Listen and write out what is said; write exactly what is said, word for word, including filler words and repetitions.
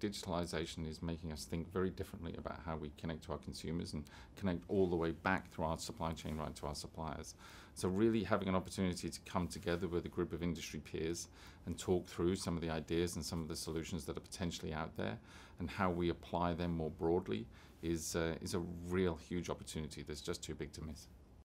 digitalization is making us think very differently about how we connect to our consumers and connect all the way back through our supply chain right to our suppliers. So really having an opportunity to come together with a group of industry peers and talk through some of the ideas and some of the solutions that are potentially out there and how we apply them more broadly is, uh, is a real huge opportunity that's just too big to miss.